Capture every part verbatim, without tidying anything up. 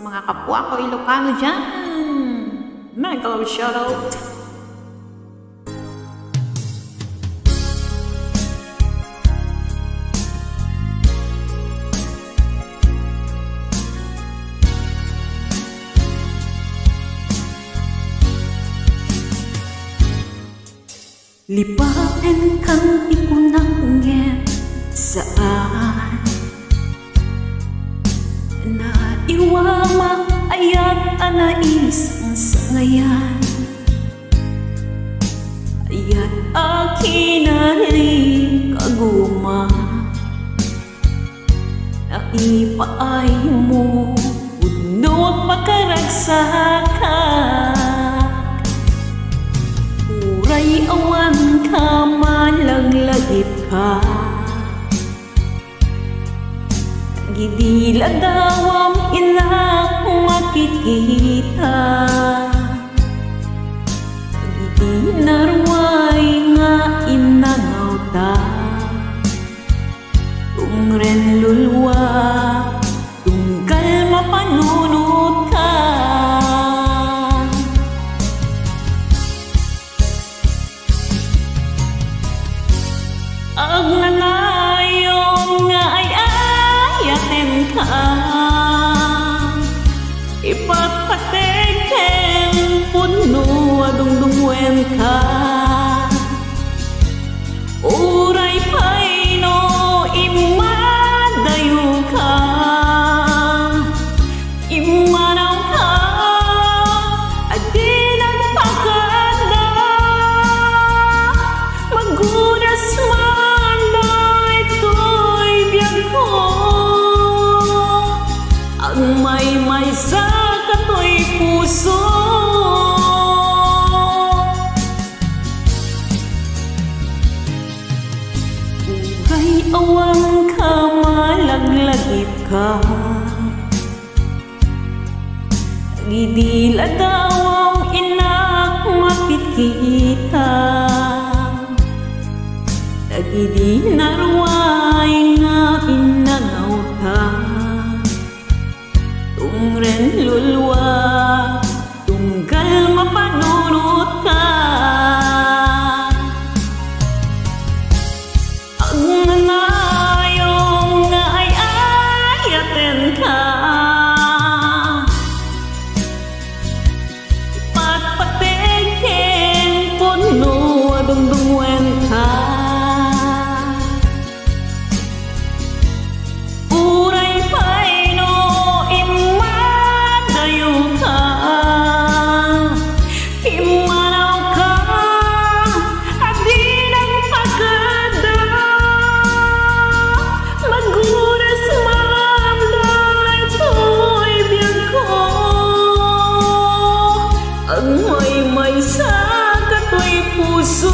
mga kapwa ko Ilocano dyan. Mega love shoutout. Lipain kang ikunangin saan naiwama ayat anais ang sangayan ayat akinali kaguma naipaay mo unod makaragsakan uray awan ka malaglagip ka gidila dawam inak makikita gidi narway nga inangaw ta tungren lulwa tunggal mapanunod ka ang nanayon nga ay ayaten ka ipagpateken puno adungdungwen ka uray payno imadayo ka imanaw ka adi nagpakada magudas man na ito'y biyag ko ang may may sa kato'y puso uray awang ka malaglagip ka gidila dawang inak makikita gidi narway nga inangaw ta tungren lulwa tunggal mapanunod ka ang nanayong nga ay ayaten ka ipagpateken puno adungdungwen ka may sa kato'y puso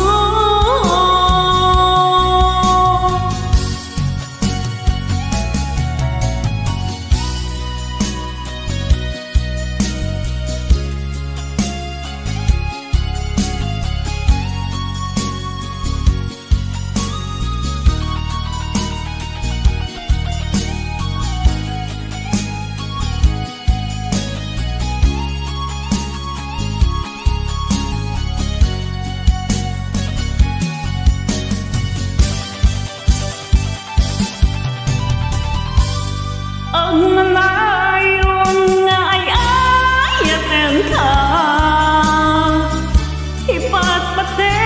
ang nanayon nga ay ayaten ka ipagpateken